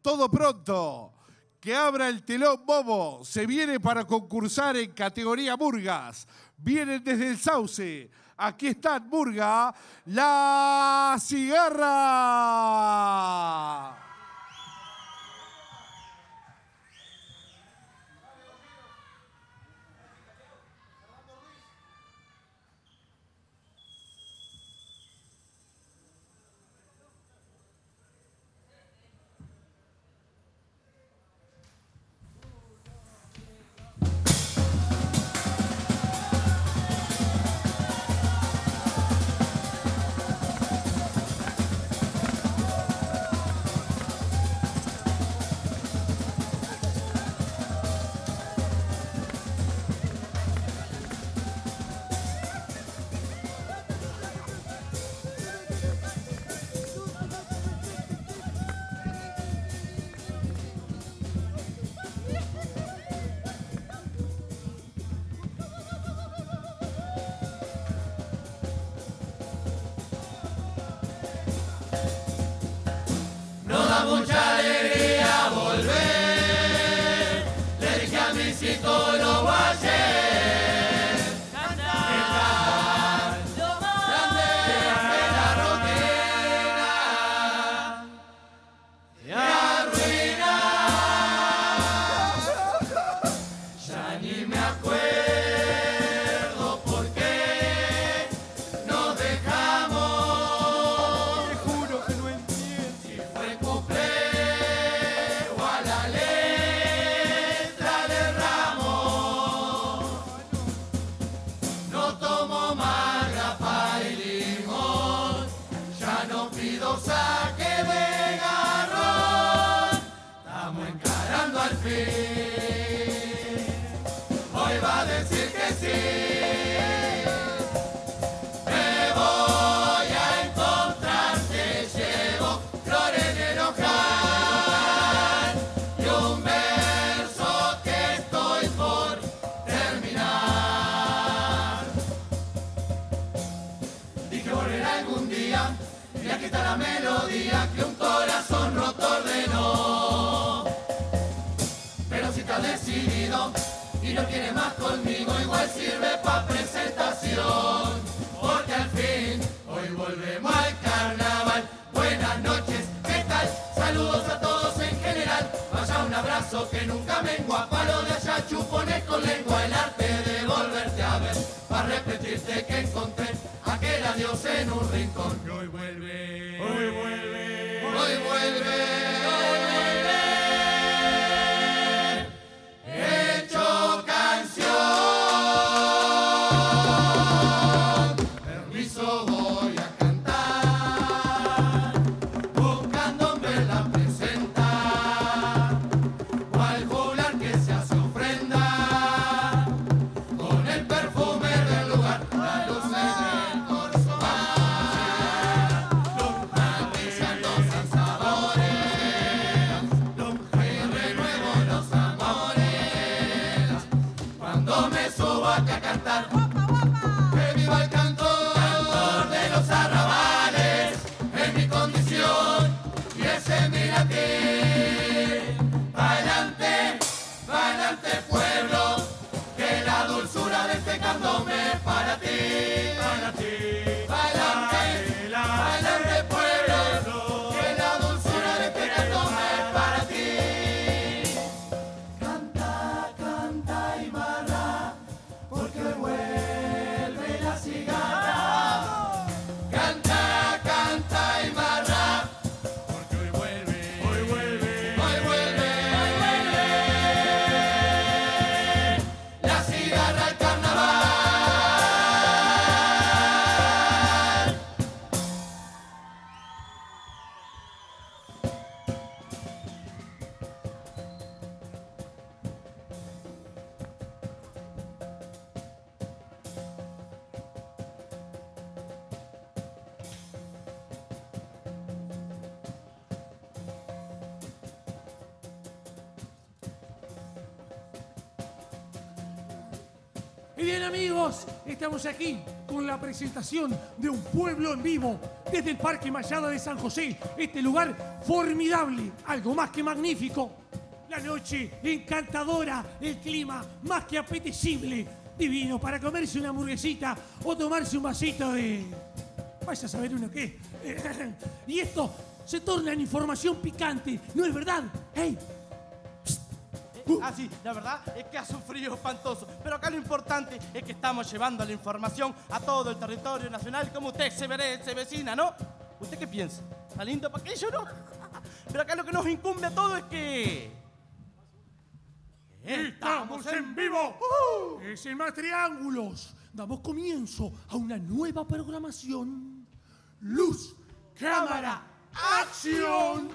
todo pronto. Que abra el telón Bobo. Se viene para concursar en categoría Murgas. Vienen desde el Sauce. Aquí están, Murga, La Cigarra. Mucha alegría volver, le dije a mi psicólogo ayer, cantar lo más grande de la rutina y arruinar, ya ni me acuerdo por qué nos dejamos, te juro que no entiendo si fue cumple. Saque de garrón, estamos encarando al fin. Hoy va a decir que sí. Me voy a encontrar, te llevo flores en el ojal y un verso que estoy por terminar. Dije volverá algún día. Y aquí está la melodía que un corazón roto ordenó. Pero si estás decidido y no quieres más conmigo, igual sirve pa' presentación. Porque al fin, hoy volvemos al carnaval. Buenas noches, ¿qué tal? Saludos a todos en general. Vaya un abrazo que nunca mengua. Palo de allá, chupones con lengua. El arte de volverte a ver. Pa' repetirte que encontré aquel adiós en un rincón. Y hoy vuelve, hoy vuelve, hoy vuelve, hoy vuelve, hecho canción. Permiso voy a cantar, buscando en verla presentar, cual juglar que se hace ofrenda, con el perfume del lugar, la luz del corso. Sabores Y bien, amigos, estamos aquí con la presentación de un pueblo en vivo desde el Parque Mayada de San José. Este lugar formidable, algo más que magnífico. La noche encantadora, el clima más que apetecible, divino para comerse una hamburguesita o tomarse un vasito de... vaya a saber uno qué. Y esto se torna en información picante, ¿no es verdad? ¡Hey! Sí, la verdad es que hace un frío espantoso. Pero acá lo importante es que estamos llevando la información a todo el territorio nacional, como usted se vecina, ¿no? ¿Usted qué piensa? ¿Está lindo para aquello, no? Pero acá lo que nos incumbe a todo es que... ¡Estamos en vivo! Es en Más Triángulos. Damos comienzo a una nueva programación. Luz, cámara, acción.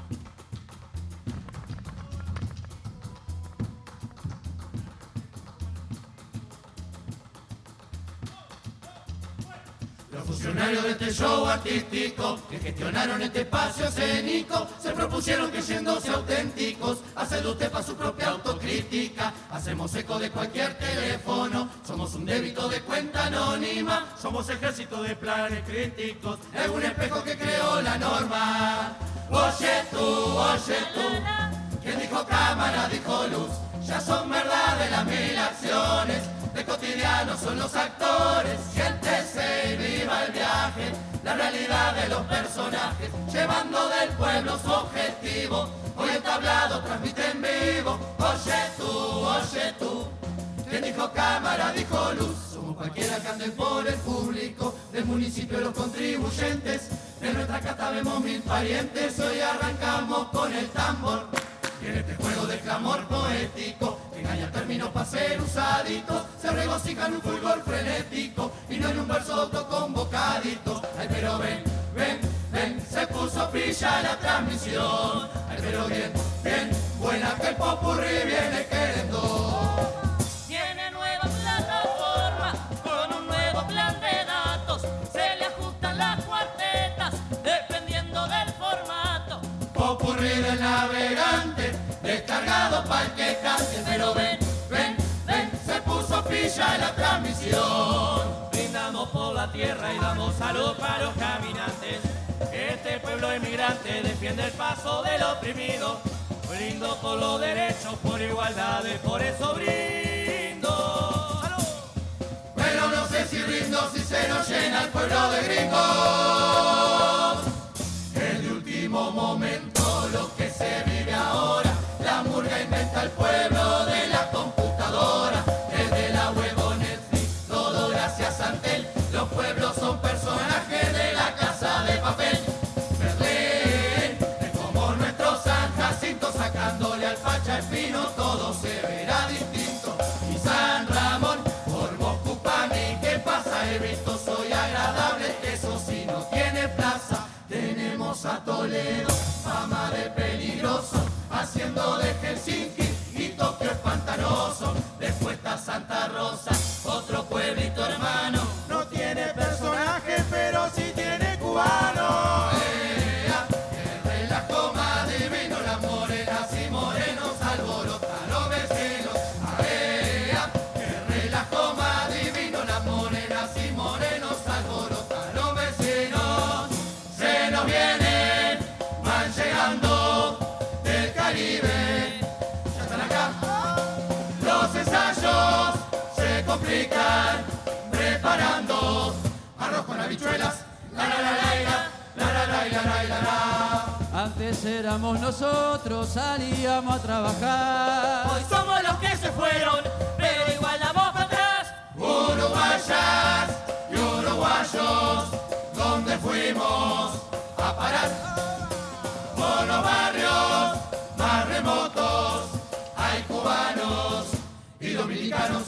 Los funcionarios de este show artístico que gestionaron este espacio escénico se propusieron creyéndose auténticos hacer de usted para su propia autocrítica. Hacemos eco de cualquier teléfono, somos un débito de cuenta anónima, somos ejército de planes críticos, es un espejo que creó la norma. Oye tú, quien dijo cámara dijo luz, ya son verdades las mil acciones. De cotidiano son los actores, siéntese y viva el viaje, la realidad de los personajes, llevando del pueblo su objetivo, hoy el tablado transmite en vivo. Oye tú, quien dijo cámara dijo luz, somos cualquiera que ande por el público, del municipio los contribuyentes, de nuestra casa vemos mil parientes, hoy arrancamos con el tambor. Y en este juego de clamor poético, que engaña términos para ser usaditos, se regocija en un fulgor frenético y no en un verso autoconvocadito. Ay, pero ven, se puso pilla la transmisión. Ay, pero bien, buena que el popurrí viene queriendo. Tiene nueva plataforma con un nuevo plan de datos, se le ajustan las cuartetas dependiendo del formato. Popurrí del navegante, descargado pa'l que cante, pero ven, se puso pilla la transmisión. Brindamos por la tierra y damos salud para los caminantes. Este pueblo emigrante defiende el paso del oprimido. Brindo por los derechos, por igualdades, por eso brindo. ¡Salud! Pero no sé si rindo si se nos llena el pueblo de gringos. El de último momento, lo que se vive ahora, la murga inventa el pueblo de la computadora. Desde la huevo Netflix, todo gracias a Antel. Los pueblos son personajes de la Casa de Papel. Berlín es como nuestro San Jacinto, sacándole al Pacha Espino, todo se verá distinto. Y San Ramón, por Moscú pa' mí, ¿qué pasa? He visto, soy agradable, eso sí no tiene plaza. Tenemos a Toledo, fama de peligroso, haciendo de Helsinki y Tokio espantanoso. Después está Santa Rosa, otro pueblito hermano, no tiene personaje pero sí tiene cubano. ¡Qué relajo más divino! Las morenas y morenos alborotan los vecinos. ¡Qué relajo más divino! Las morenas y morenos alborotan los vecinos. Se nos vienen, van llegando del Caribe, ya están acá. Los ensayos se complican, preparando arroz con habichuelas, la. Antes éramos nosotros, salíamos a trabajar. Hoy somos los que se fueron, pero igual damos para atrás. Uruguayas y uruguayos, ¿dónde fuimos a parar? Por los barrios más remotos hay cubanos y dominicanos.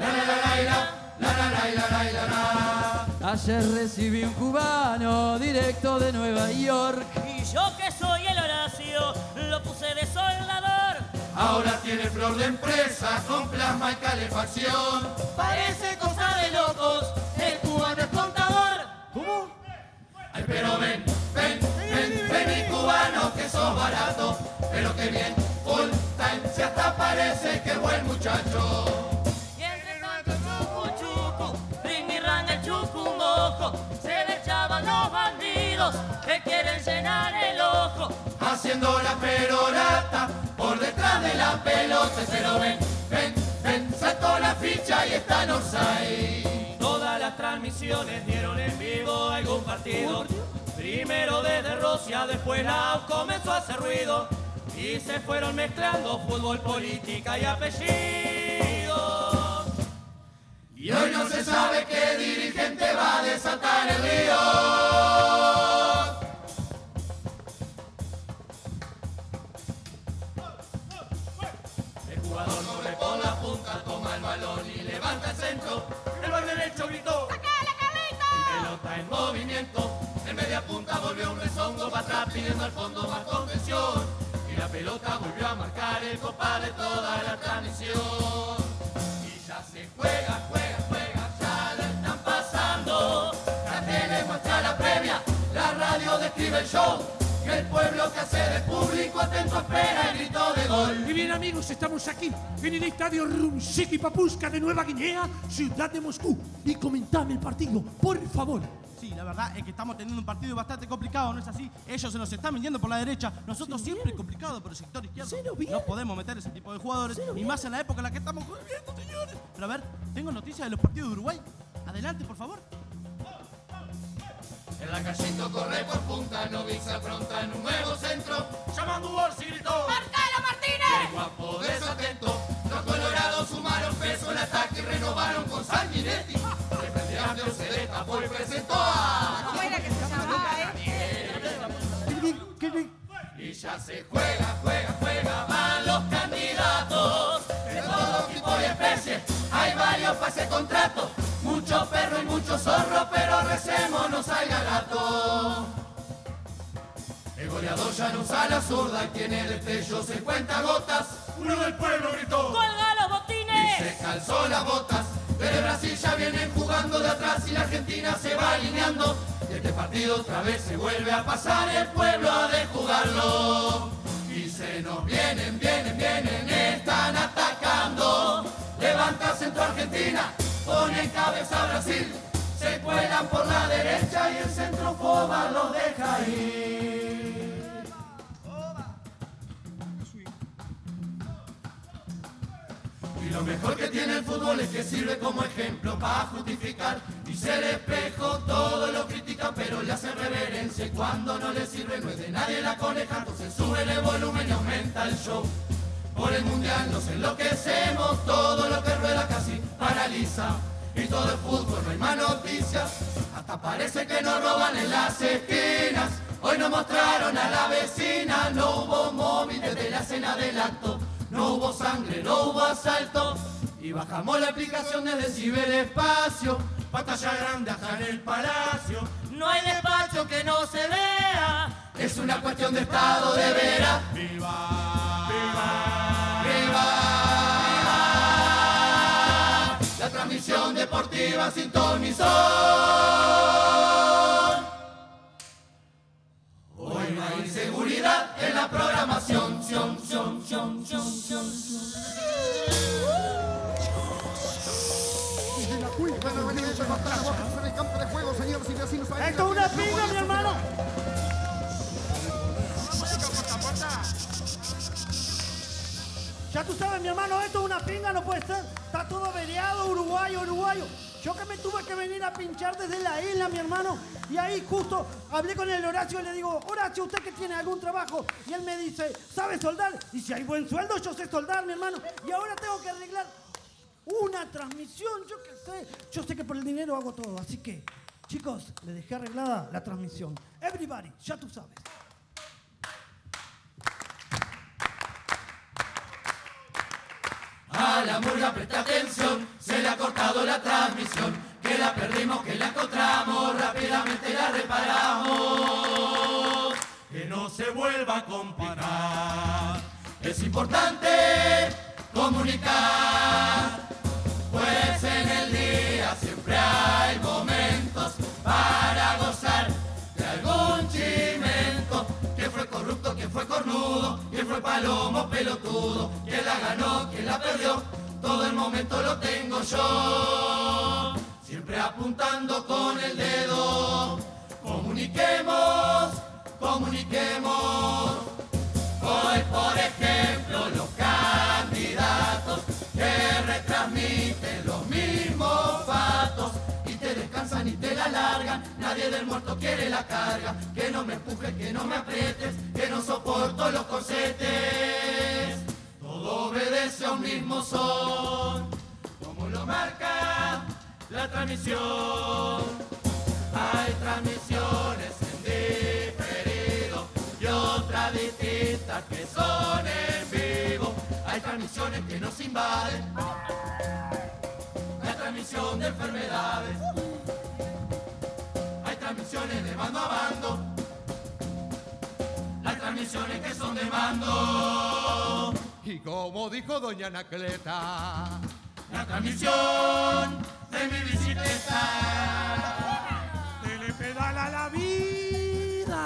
Ayer recibí un cubano directo de Nueva York. Y yo que soy el Horacio, lo puse de soldador. Ahora tiene flor de empresa con plasma y calefacción. Parece cosa de locos, el cubano es contador. ¿Cómo? Ay, pero ven mi cubano que sos barato, pero que bien, full time, si hasta parece que buen muchacho. Y entre tanto candidatos que quieren llenar el ojo, haciendo la perorata por detrás de la pelota. Pero ven, ven, ven, saltó la ficha y está en offside. todas las transmisiones dieron en vivo algún partido. Primero desde Rusia, después la AUF comenzó a hacer ruido y se fueron mezclando fútbol, política y apellidos. Y hoy no se sabe qué dirigente va a desatar el río. El jugador corre por la punta, toma el balón y levanta el centro. El back derecho gritó, ¡sacala, Carlito! Y pelota en movimiento. En media punta volvió un rezongo para atrás pidiendo al fondo más contención. Y la pelota volvió a marcar el compadre de toda la transmisión. Y ya se juega, juega, juega, ya lo están pasando. La tele muestra la previa, la radio describe el show. Que el pueblo que hace de público atento espera el grito de gol. Y bien, amigos, estamos aquí en el estadio Rumshiki Papuska de Nueva Guinea, ciudad de Moscú. Y comentame el partido, por favor. Sí, la verdad es que estamos teniendo un partido bastante complicado, ¿no es así? Ellos se nos están vendiendo por la derecha, nosotros siempre complicados por el sector izquierdo. No podemos meter ese tipo de jugadores, y más en la época en la que estamos viviendo, señores. Pero a ver, tengo noticias de los partidos de Uruguay. Adelante, por favor. En la Callito corre por punta, Novik se apronta en un nuevo centro. Llamando Borsi gritó, ¡Marcalo, Martínez! el guapo desatento. Los colorados sumaron peso en ataque y renovaron con Sanguinetti. El presidente se destapó y presentó a... ¿Cómo era que se llamaba, Y ya se juega, juega, juega, van los candidatos. De todo tipo y especie, hay varios para ese contrato. Mucho perro y mucho zorro, pero recemos no salga gato. El goleador ya no usa la zurda y tiene destellos en cuentagotas. Uno del pueblo gritó, ¡Colga los y botines! se calzó las botas. Desde Brasil ya vienen jugando de atrás y la Argentina se va alineando. Y este partido otra vez se vuelve a pasar, el pueblo ha de jugarlo. Y se nos vienen, están atacando. Levanta centro Argentina, pone en cabeza Brasil. Se cuelan por la derecha y el centro Foba los deja ir. Y lo mejor que tiene el fútbol es que sirve como ejemplo para justificar y ser espejo. Todos lo critican pero le hacen reverencia, y cuando no le sirve no es de nadie la coneja. Entonces sube el volumen y aumenta el show. Por el mundial nos enloquecemos, todo lo que rueda casi paraliza. Y todo el fútbol no hay más noticias, hasta parece que nos roban en las esquinas. Hoy nos mostraron a la vecina, no hubo móvil desde la escena del acto. No hubo sangre, no hubo asalto. Y bajamos la aplicación desde ciberespacio. Pantalla grande acá en el palacio. No hay despacho que no se vea. Es una cuestión de estado de veras. ¡Viva! ¡Viva! ¡Viva! La transmisión deportiva sintonizó. Hoy no hay inseguridad en la programación. ¡Esto es una pinga, mi hermano! Ya tú sabes, mi hermano, esto es una pinga, no puede ser. Está todo averiado, uruguayo. Yo que me tuve que venir a pinchar desde la isla, mi hermano. Y ahí justo hablé con el Horacio y le digo, Horacio, ¿usted que tiene algún trabajo? Y él me dice, ¿sabe soldar? Y si hay buen sueldo, yo sé soldar, mi hermano. Y ahora tengo que arreglar una transmisión, yo qué sé. Yo sé que por el dinero hago todo, así que, chicos, le dejé arreglada la transmisión. Everybody, ya tú sabes. A la murga presta atención, se le ha cortado la transmisión. Que la perdimos, que la encontramos, rápidamente la reparamos. Que no se vuelva a complicar. Es importante comunicar, pues en el día siempre hay momentos para gozar de algún chimento. ¿Quién fue corrupto? ¿Quién fue cornudo? ¿Quién fue palomo pelotudo? ¿Quién la ganó? ¿Quién la perdió? Todo el momento lo tengo yo, siempre apuntando con el dedo. Comuniquemos, comuniquemos. Hoy, por ejemplo, los candidatos que retransmiten los mismos fatos y te descansan y te la largan. Nadie del muerto quiere la carga. Que no me empujes, que no me aprietes, que no soporto los corsetes. Todo obedece a un mismo son, como lo marca la transmisión. Hay transmisiones en diferido y otras distintas que son en vivo. Hay transmisiones que nos invaden, la transmisión de enfermedades. Hay transmisiones de bando a bando, las transmisiones que son de mando. Y como dijo doña Anacleta, la transmisión de mi bicicleta. Se le pedala la vida.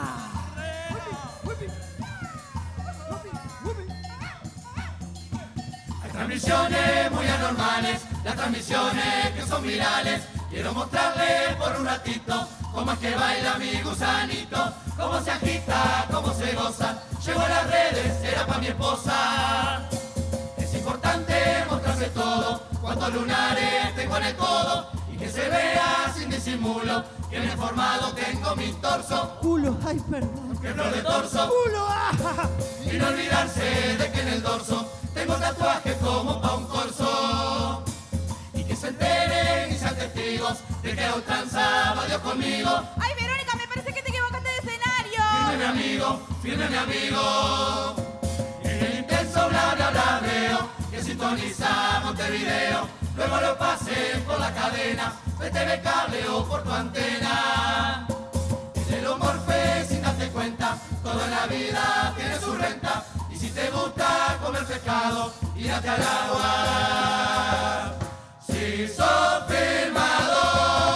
Hay transmisiones muy anormales, las transmisiones que son virales. Quiero mostrarles por un ratito cómo es que baila mi gusanito, cómo se agita, cómo se goza. Llegó a las redes, era pa' mi esposa. Es importante mostrarse todo, cuántos lunares tengo en el codo y que se vea sin disimulo que bien formado tengo mi torso. Culo, ay, perdón. Que flor de torso. Culo, ah. Y no olvidarse de que en el dorso tengo tatuajes como pa' un corso. Y que se enteren y sean testigos de que a ultranza va Dios conmigo. Ay, Verónica, me parece que te equivocaste de escenario. Firme mi amigo, firme mi amigo. Y en el intenso bla bla bla veo que sintoniza Montevideo. Luego lo pasen por la cadena de TV Cable o por tu antena. Y de lo morfe sin darte cuenta, todo en la vida tiene su renta. Y si te gusta comer pescado,írate al agua. Si sos filmador.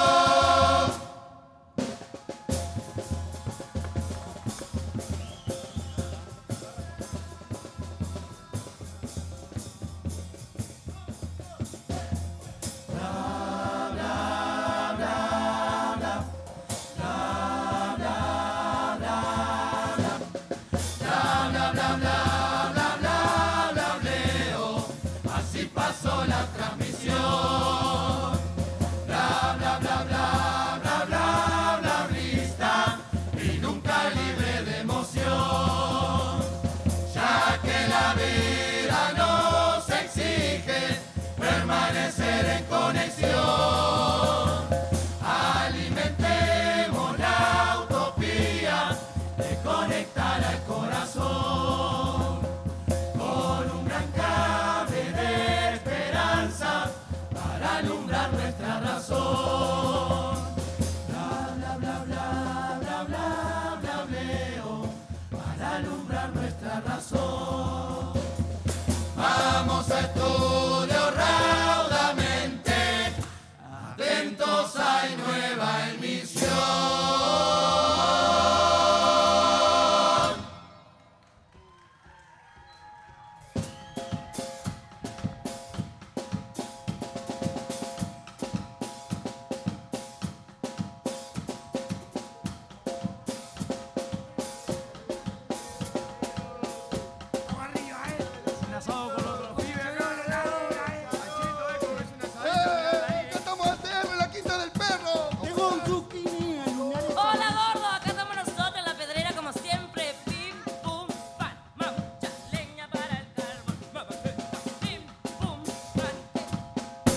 Pasó la transmisión, bla bla bla bla bla bla bla blista y nunca libre de emoción, ya que la vida nos exige permanecer en conexión. Alimentemos la utopía de conectar al corazón con un gran cable de esperanza para alumbrar nuestra razón. Bla bla bla bla bla bla bla bleo, para alumbrar nuestra razón. Vamos a estudio raudamente, atentos, hay nueva emisión. Un asado con otros pibes. ¿qué estamos haciendo en la quinta del perro? Tengo un zucchini en lunares. Hola, gordo. Acá estamos nosotros en la pedrera como siempre. Pim, pum, pan. Mucha leña para el carbón. Pim, pum, pan.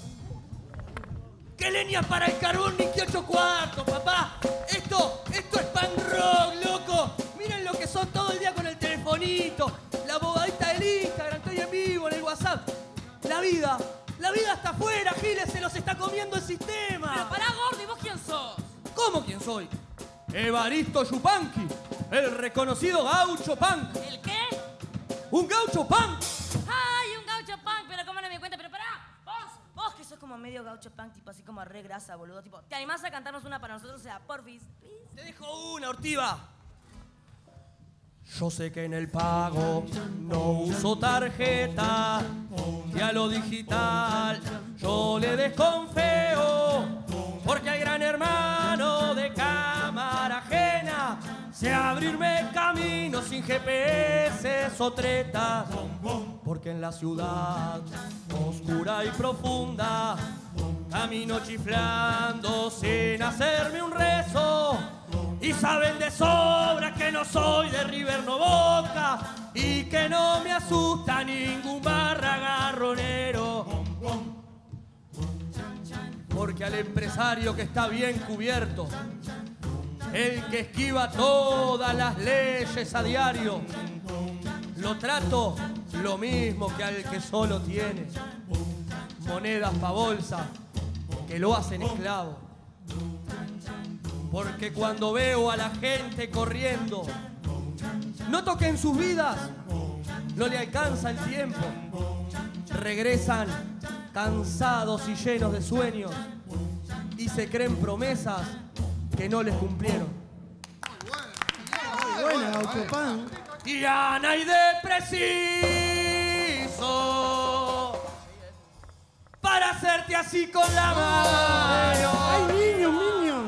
¿Qué leña para el carbón ni qué 8 cuartos, papá? Esto es pan rock, loco. Miren lo que son todo el día con el telefonito, la bobadita del Instagram, estoy en vivo, en el WhatsApp. La vida está afuera, Giles, se los está comiendo el sistema. Pero pará, gordo, ¿y vos quién sos? ¿Cómo quién soy? Evaristo Yupanqui, el reconocido gaucho punk. ¿El qué? ¡Un gaucho punk! Ay, un gaucho punk, pero cómo no me di cuenta. Pero pará, vos que sos como medio gaucho punk, tipo así como re grasa, boludo. Tipo, ¿te animás a cantarnos una para nosotros? O sea, porfis, please. Te dejo una, Ortiva. Yo sé que en el pago no uso tarjeta, que a lo digital yo le desconfío, porque hay gran hermano de cámara Sé abrirme camino sin GPS o tretas, porque en la ciudad oscura y profunda camino chiflando sin hacerme un rezo. Y saben de sobra que no soy de River no Boca y que no me asusta ningún barra garronero. Porque al empresario que está bien cubierto, el que esquiva todas las leyes a diario, lo trato lo mismo que al que solo tiene monedas pa' bolsa que lo hacen esclavo. Porque cuando veo a la gente corriendo, noto que en sus vidas no le alcanza el tiempo. Regresan cansados y llenos de sueños y se creen promesas que no les cumplieron. Buena, Gauchopan. Y Ana y de preciso para hacerte así con la mano. ¡Ay, Minion!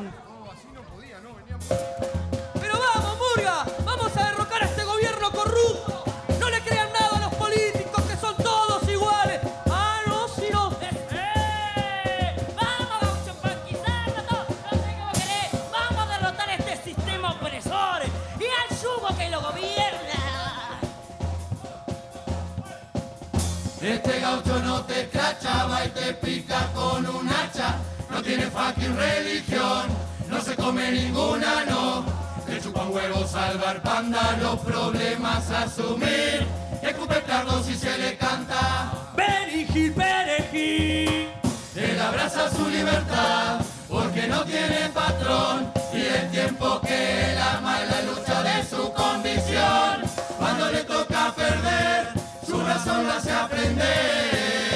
Pero vamos, Murga, vamos a derrocar a este gobierno corrupto. No le crean nada a los políticos, que son todos iguales. Ah, no, si no. ¡Vamos, Gaucho Panqui! ¡Sácalo! No sé cómo querés. ¡Vamos a derrotar a este sistema opresor y al yugo que lo gobierna! Este gaucho no te escracha, va y te pica con un hacha. No tiene fucking religión, no se come ninguna, no. Le chupan huevos salvar panda, los problemas asumir. Escupe cardo si se le canta. Perejil, perejil. Él abraza su libertad, porque no tiene patrón. Y el tiempo que él ama es la lucha de su convicción. Cuando le toca perder, su razón lo hace aprender.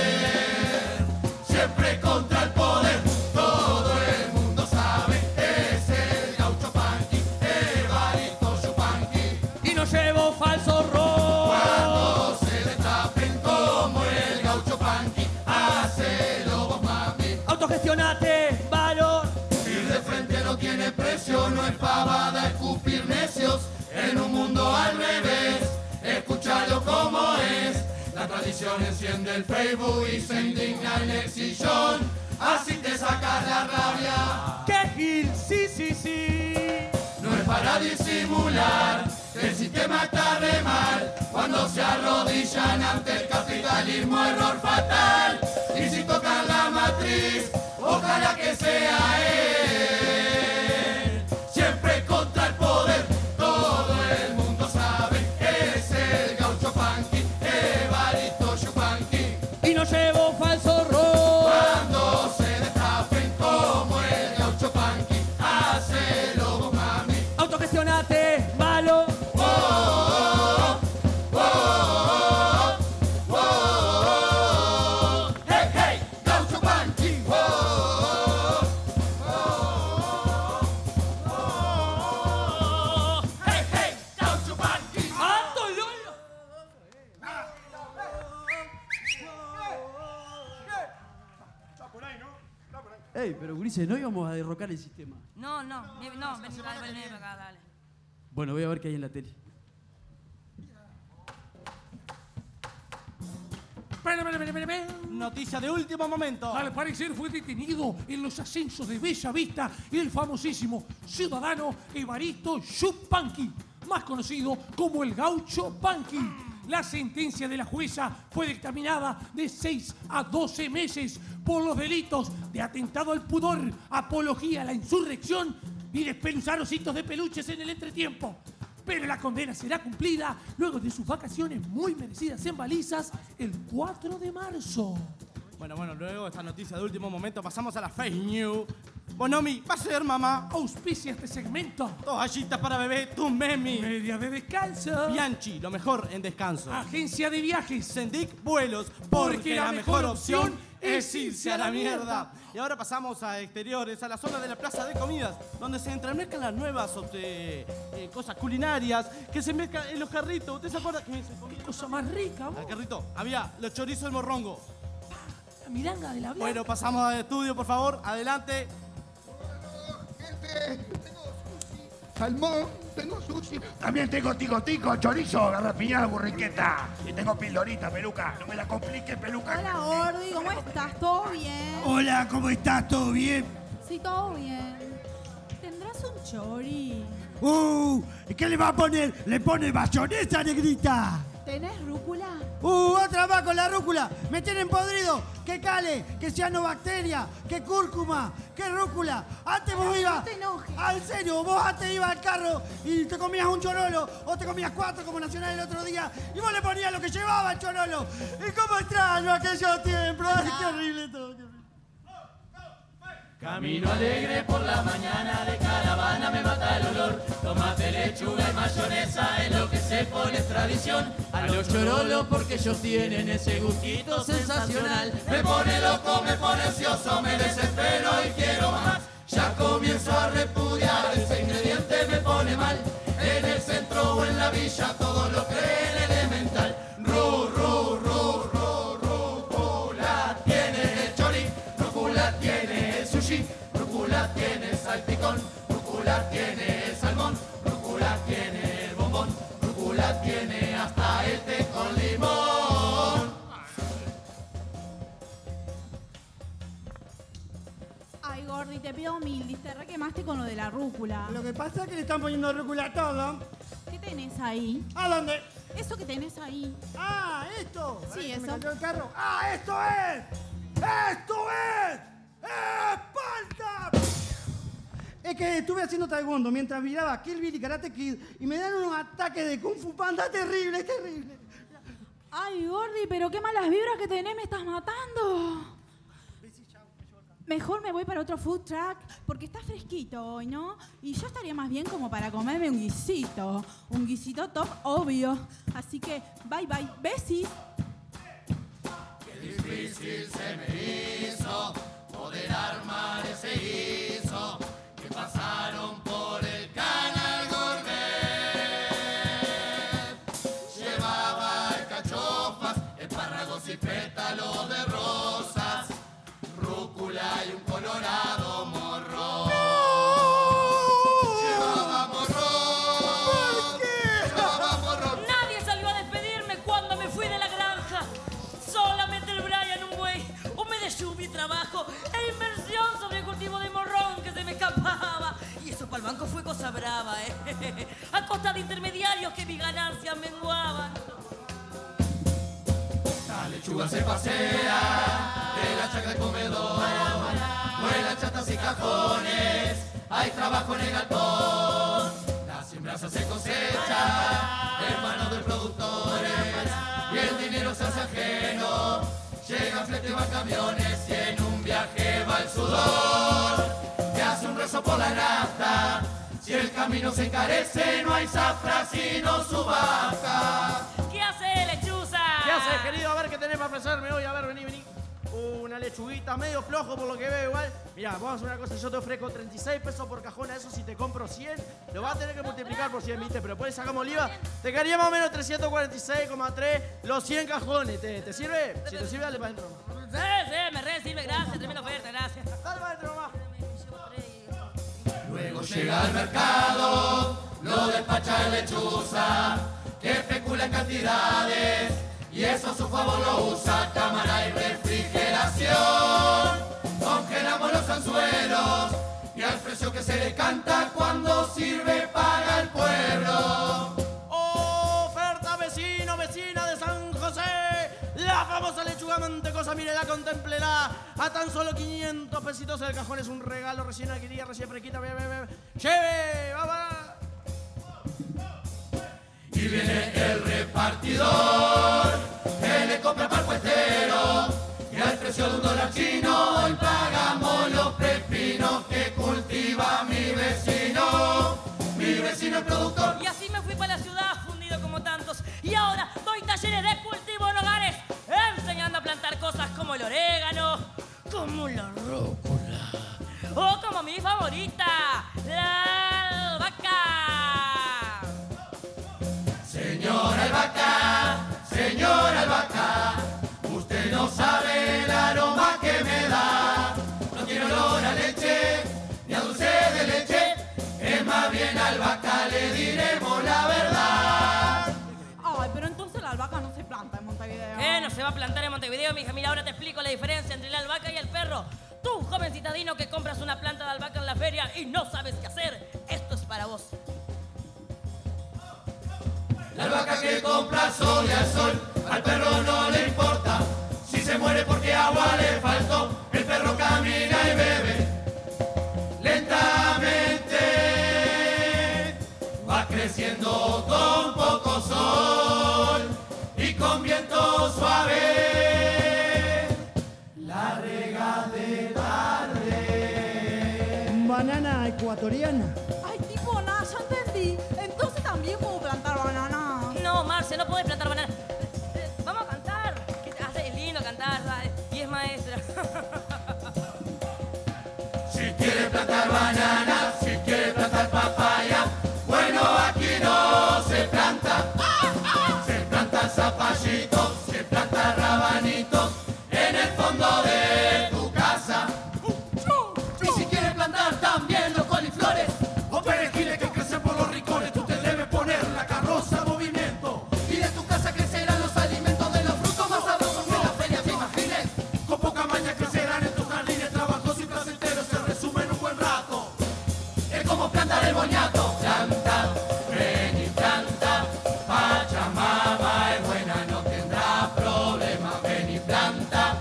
Siempre contra el poder, todo el mundo sabe. Es el Gaucho Panqui, Evaristo Yupanqui. Y no llevo falso rol. Cuando se destapen como el Gaucho Panqui, hacelo vos, mami. Autogestionate, valor. Ir de frente no tiene precio, no es pavada escupir necios. En un mundo al revés, escúchalo como es. La tradición enciende el Facebook y se indigna en el sillón. Así te sacas la rabia. ¡Qué gil! Sí, sí, sí. No es para disimular, el sistema está re mal. Cuando se arrodillan ante el capitalismo, error fatal. Y si tocan la matriz, ojalá que sea él. Siempre contra el poder, todo el mundo sabe. Es el Gaucho Panqui, Evaristo Yupanqui. Y no llevo falso rol. Cuando se destapen como el Gaucho Panqui, hacelo vos, mami. Autogestionate, valor. Hey, hey, Gaucho Panqui. Hey, hey, Gaucho Panqui. ¡Ando, Lolo! Ey, pero Gurises, no íbamos a derrocar el sistema. No, vení para acá, dale. Bueno, voy a ver qué hay en la tele. Espera. Noticia de último momento. Al parecer fue detenido en los ascensos de Bella Vista el famosísimo ciudadano Evaristo Yupanqui, más conocido como el Gaucho Panqui. La sentencia de la jueza fue dictaminada de 6 a 12 meses por los delitos de atentado al pudor, apología a la insurrección y despeluzar ositos de peluches en el entretiempo. Pero la condena será cumplida luego de sus vacaciones muy merecidas en Balizas el 4 de marzo. Bueno, luego de esta noticia de último momento pasamos a la fake news. Bonomi, va a ser mamá. Auspicia este segmento. Toallitas para bebé, tu memi. Media de descanso. Bianchi, lo mejor en descanso. Agencia de viajes. Sendic Vuelos, porque la mejor opción es irse a la mierda. Y ahora pasamos a exteriores, a la zona de la plaza de comidas, donde se entremezclan las nuevas cosas culinarias que se mezclan en los carritos. ¿Usted se acuerda que qué cosa más rica, vos? Al carrito había los chorizos del morrongo. La milanga de la blanca. Bueno, pasamos al estudio, por favor. Adelante. salmón, tengo sushi. También tengo tico, chorizo, garrapiñada, burriqueta. Y tengo pildorita, peluca. No me la compliques, peluca. Hola, Gordi, ¿cómo estás? ¿Todo bien? Hola, ¿cómo estás? ¿Todo bien? Sí, todo bien. ¿Tendrás un chori? ¿Qué le va a poner? ¿Le pone bayonesa, negrita? ¿Tenés rúcula? Otra más con la rúcula. Me tienen podrido. Que cale, que cianobacteria, que cúrcuma, que rúcula. Antes vos ibas. No te enojes. En serio, vos antes ibas al carro y te comías un chorolo o te comías 4 como Nacional el otro día y vos le ponías lo que llevaba el chorolo. ¿Y cómo extraño aquellos tiempos? Ay, qué horrible todo. Camino alegre por la mañana, de caravana me mata el olor. Tomate, lechuga y mayonesa es lo que se pone tradición. A los chorolos porque ellos tienen ese gustito sensacional. Me pone loco, me pone ansioso, me desespero y quiero más. Ya comienzo a repudiar, ese ingrediente me pone mal. En el centro o en la villa todo lo creen elemental. Rúcula tiene el chori, rúcula tiene el sushi, rúcula tiene el salpicón, rúcula tiene el salmón, rúcula tiene el bombón, rúcula tiene hasta el té con limón. Ay, Gordi, te pido mil. Te re quemaste con lo de la rúcula. Lo que pasa es que le están poniendo rúcula a todo. ¿Qué tenés ahí? ¿A dónde? Eso que tenés ahí. Ah, esto. Sí, Ay, eso. Me cayó el carro. Ah, esto es. ¡Esto es! ¡Esparta! Es que estuve haciendo taekwondo mientras miraba Kill Bill y Karate Kid y me dan unos ataques de Kung Fu Panda terrible, terrible. Ay, Gordi, pero qué malas vibras que tenés, me estás matando. Mejor me voy para otro food truck porque está fresquito hoy, ¿no? Y yo estaría más bien como para comerme un guisito top, obvio. Así que, bye, bye, besis. Qué difícil se me hizo poder armar ese guiso que pasaron por el canal gourmet. Llevaba alcachofas, espárragos y pétalos de rosas, rúcula y un colorado morrón. Llevaba morrón. Llevaba morrón. Nadie salió a despedirme cuando me fui de la granja. Solamente el Brian, un buey, un mes de lluvia y trabajo e inversión sobre el cultivo de morrón que se me escapaba. Y eso para el banco fue cosa brava, a costa de intermediarios que mis ganancias menguaban. La lechuga se pasea de la chacra al comedor, vuelan chatas y cajones, hay trabajo en el galpón. La siembra se hace cosecha, hermanos de productores, y el dinero se hace ajeno. Llegan flete, van camiones y en un viaje va el sudor. Que hace un rezo por la nafta, si el camino se encarece no hay zafra sino subasta. ¿Qué hace, lechuza? ¿Qué haces, querido? A ver qué tenés para ofrecerme hoy. A ver, vení. Una lechuguita, medio flojo por lo que veo igual. Mirá, vamos a hacer una cosa. Yo te ofrezco 36 pesos por cajón. A eso si te compro 100, lo vas a tener que multiplicar por 100, ¿viste? Pero después sacamos el IVA. Te quedaría más o menos 346,3 los 100 cajones. ¿Te sirve? Si te sirve, dale para adentro. Sí, me re sirve, gracias. Tremenda oferta, gracias. Dale para adentro nomás. Luego llega al mercado, lo despacha el lechuza, que especula en cantidades, y eso a su favor lo usa, cámara y refrigeración. Congelamos los anzuelos, y al precio que se le canta cuando sirve paga el pueblo. Oferta vecino, vecina de San José. La famosa lechuga mantecosa, mírela, contémplela. A tan solo 500 pesitos el cajón es un regalo recién adquirida, recién fresquita. Ve. ¡Lleve! ¡Va! Y viene el repartidor, que le compra para el puestero, y al precio de $1 chino hoy pagamos los pepinos que cultiva mi vecino es productor. Y así me fui para la ciudad, fundido como tantos. Y ahora doy talleres de cultivo en hogares, enseñando a plantar cosas como el orégano, como la rúcula, o como mi favorita, la albahaca. Señora albahaca, planta en Montevideo. ¿Qué? ¿No se va a plantar en Montevideo, mija? Mira, ahora te explico la diferencia entre la albahaca y el perro. Tú, joven citadino que compras una planta de albahaca en la feria y no sabes qué hacer, esto es para vos. La albahaca que compra sol al sol, al perro no le importa. Si se muere porque agua le faltó, el perro camina y bebe. Lentamente va creciendo con poco sol y con viento suave. La rega de tarde. Banana ecuatoriana. Ay, tipo, nada, ya entendí. Entonces también puedo plantar banana. No, Marce, no podés plantar banana. Vamos a cantar. Es lindo cantar, ¿sabes? Y es maestra. Si quiere plantar banana, si quiere plantar papaya, bueno, aquí no se planta. Se planta zapallito, se planta rabanito en el fondo de tu casa. Y si quieres plantar también los coliflores O perejiles que crecen por los rincones, tú te debes poner la carroza en movimiento. y de tu casa crecerán los alimentos de los frutos más sabrosos que la feria te imagines. Con poca maña crecerán en tus jardines, trabajos y placenteros se resumen en un buen rato. Es como plantar el boñato. Planta, ven y planta, Pachamama es buena, no tendrá problema. Ven y planta,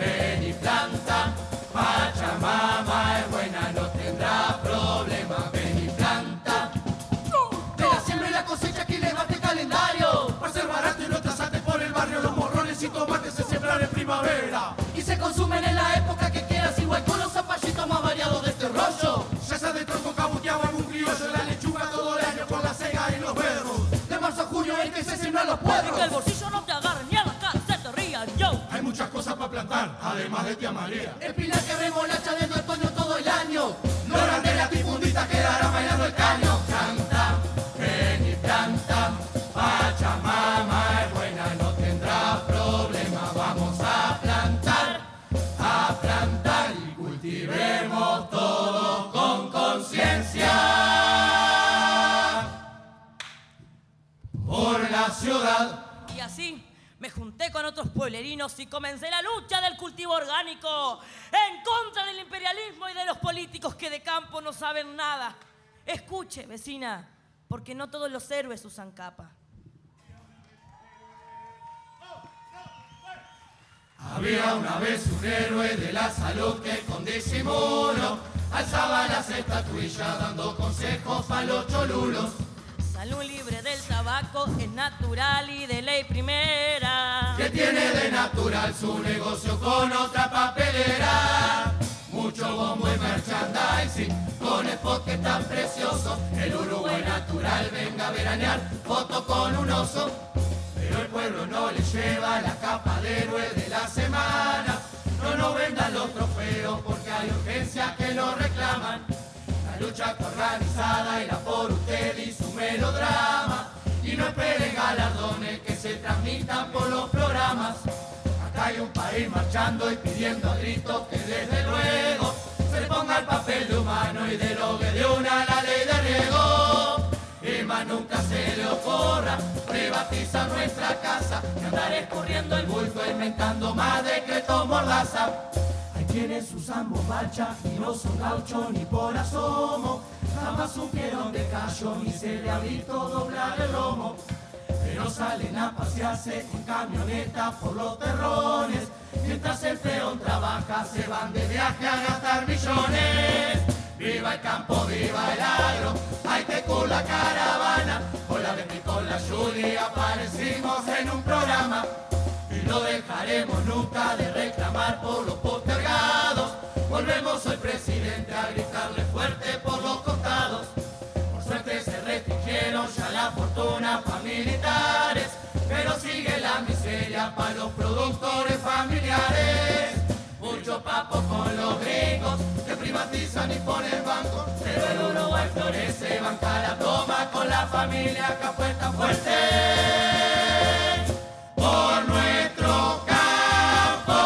Pachamama es buena, no tendrá problema. Ven y planta. De la siembra y la cosecha aquí levante el calendario. Para ser barato y no trasante por el barrio, los morrones y tomates se siembran en primavera. Y se consumen en la época que quieras, igual con los zapallitos más variados de este rollo. Ya sea de tronco cabuteado algún criollo, la lechuga todo el año con la cega y los berros. De marzo a junio es que se siembran los Que el pueblos. bolsillo no te agarre ni a la cara, se te rían, yo. Hay muchas cosas para plantar, además de tía María. Espinaca, remolacha desde otoño todo el año. Loran de la tifundita quedará bailando el caño. Canta, ven y planta, Pachamama es buena, no tendrá problema. Vamos a plantar y cultivemos todo con conciencia. Por la ciudad. Y así me junté con otros pueblerinos y comencé la lucha del cultivo orgánico en contra del imperialismo y de los políticos que de campo no saben nada. Escuche, vecina, porque no todos los héroes usan capa. Había una vez un héroe de la salud que con disimulo alzaba las estatuillas dando consejos para los cholulos. Salud libre del tabaco es natural y de ley primera. Que tiene de natural su negocio con otra papelera. Mucho bombo y merchandising con spots que están preciosos. El Uruguay natural venga a veranear, foto con un oso. Pero el pueblo no le lleva la capa de héroe de la semana. No vendan los trofeos porque hay urgencias que lo reclaman. La lucha está organizada y la por usted y su melodrama. Y no esperen galardones que se transmitan por los programas. Acá hay un país marchando y pidiendo a gritos que desde luego se le ponga el papel de humano y derogue de una la ley de riego. Y más nunca se le ocurra privatizar nuestra casa y andar escurriendo el bulto inventando más decretos mordaza. Hay quienes usan bombacha y no son gauchos ni por asomo. Jamás supieron de callo ni se le ha visto doblar el lomo. Pero salen a pasearse en camioneta por los terrones. Mientras el peón trabaja se van de viaje a gastar millones. Viva el campo, viva el agro, hay que con la caravana. Con la Bepi, con la Judy aparecimos en un programa. Y no dejaremos nunca de reclamar por los postergados. Volvemos hoy presidente a gritarle fuerte por los costados. Por suerte se restringieron ya la fortuna para militares, pero sigue la miseria para los productores familiares. Muchos papos con los gringos que privatizan y ponen bancos, pero el Uruguay florece, banca la toma con la familia que apuesta fuerte por nuestro campo.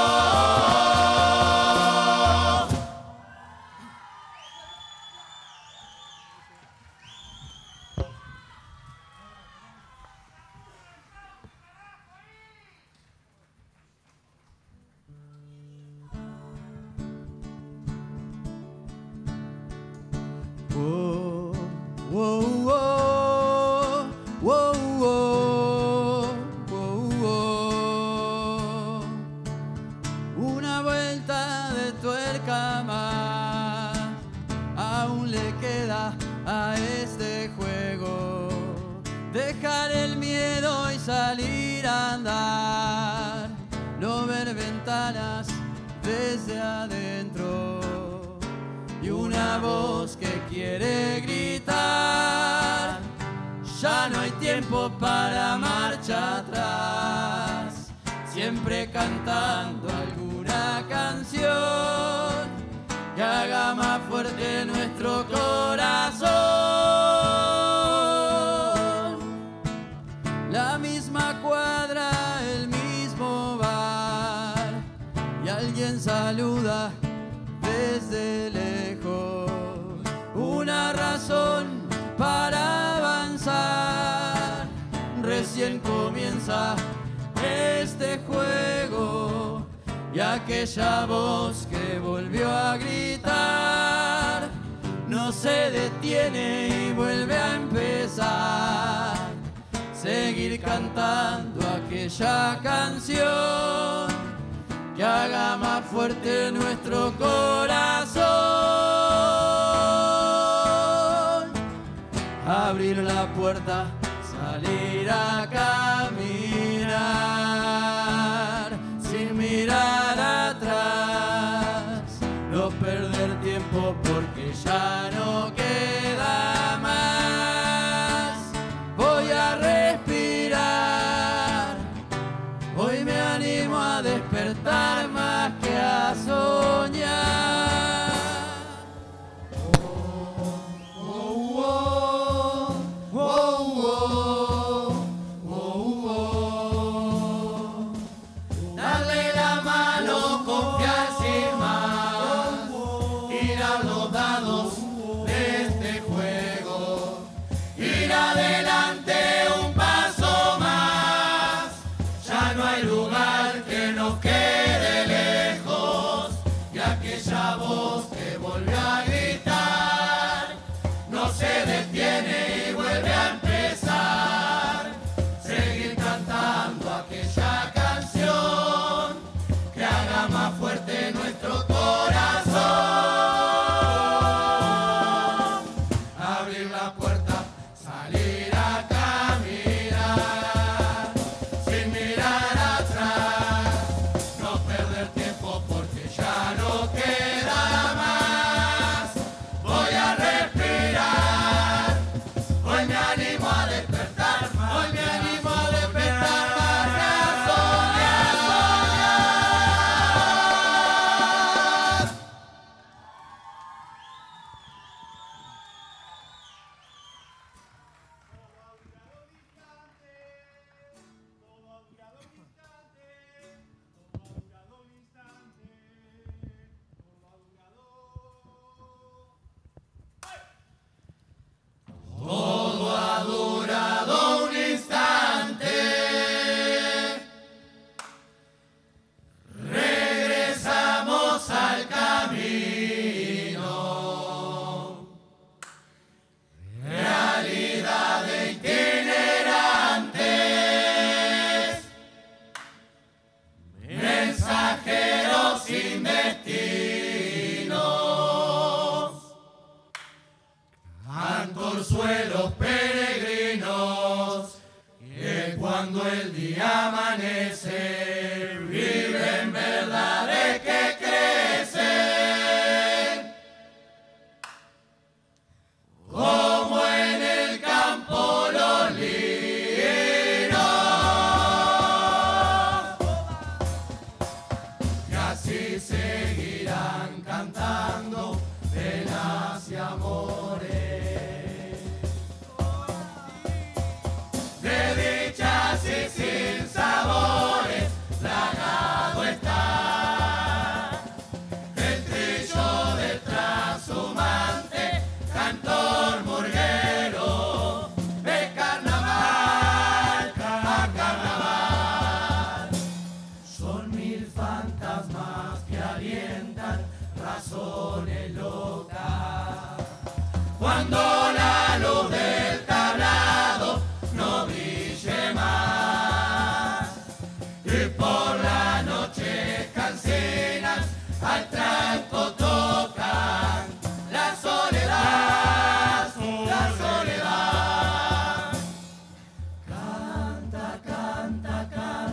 andar, no ver ventanas desde adentro y una voz que quiere gritar. Ya no hay tiempo para marcha atrás, siempre cantando alguna canción que haga más fuerte nuestro corazón. La misma cuadra, el mismo bar, y alguien saluda desde lejos. Una razón para avanzar, recién comienza este juego. Y aquella voz que volvió a gritar no se detiene y vuelve a empezar. Seguir cantando aquella canción que haga más fuerte nuestro corazón. Abrir la puerta, salir a caminar sin mirar atrás, no perder tiempo porque ya no queda más. Voy a respirar, hoy me animo a despertar más que a soñar. Cuando la luz del tablado no brille más y por la noche cansinas al tranco tocan la soledad, la soledad. Canta, canta, canta.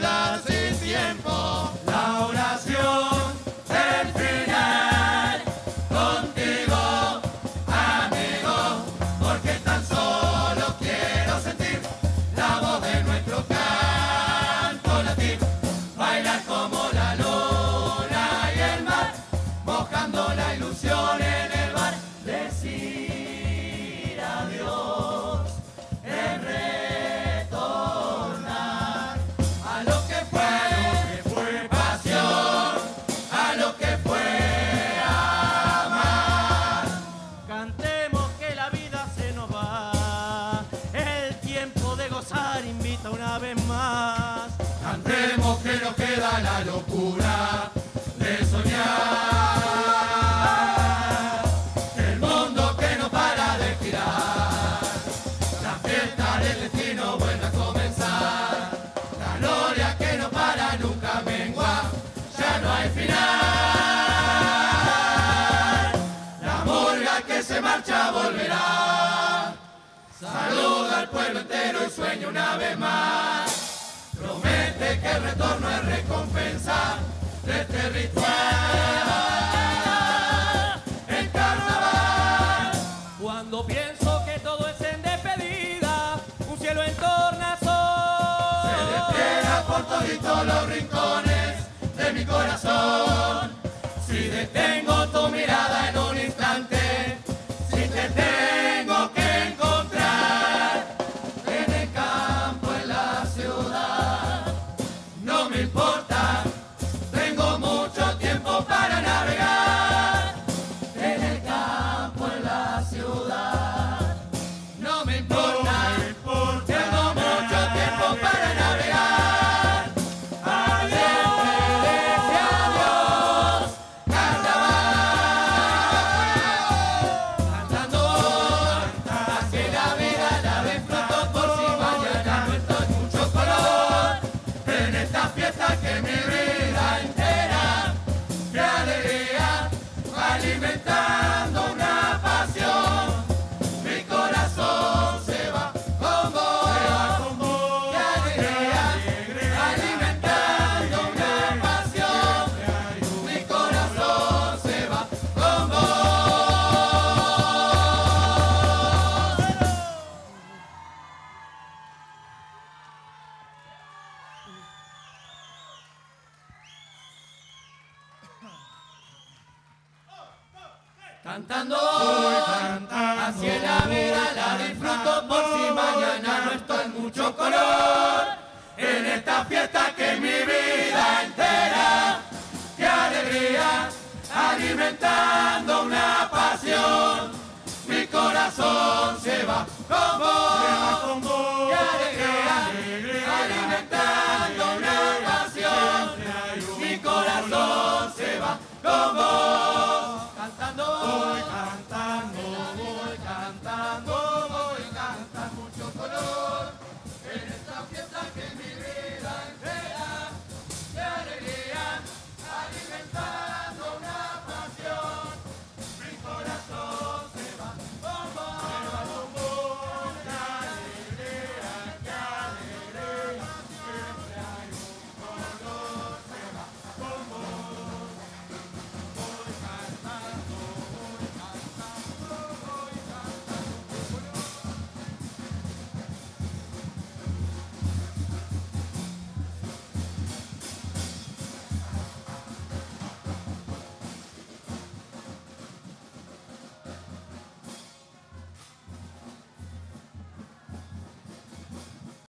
vida sin tiempo. La oración del final contigo, amigo, porque tan solo quiero sentir la voz de nuestro canto latir, bailar como la luna y el mar, mojando la ilusión en el bar, decir adiós, es retornar a lo que fue pasión, a lo que fue amar. Cantemos que la vida se nos va, el tiempo de gozar invita una vez más. Cantemos que nos queda la locura de soñar. El mundo que no para de girar. La fiesta del destino vuelve a comenzar. La gloria que no para nunca mengua. Ya no hay final. La murga que se marcha volverá. Saluda al pueblo entero y sueña una vez más. Promete que el retorno es recompensa de este ritual. El carnaval. Cuando pienso que todo es en despedida, un cielo en tornasol Se despliega por toditos los rincones de mi corazón. Si detengo tu mirada en un instante, si te tengo que encontrar en el campo, en la ciudad, no me importa, tengo mucho tiempo para navegar. En el campo, en la ciudad, no me importa, tengo mucho tiempo para navegar. Adiós, adiós, carnaval. Cantando, así la vida la disfruto por si mañana no estoy mucho color. En esta fiesta que mi vida entera, qué alegría, alimentando una pasión. Mi corazón se va con vos, qué alegría, alimentando una pasión. Mi corazón se va con vos. Cantando voy, así es la vida, la disfruto por si mañana no estoy mucho color. En esta fiesta que es mi vida entera, qué alegría, alimentando una pasión.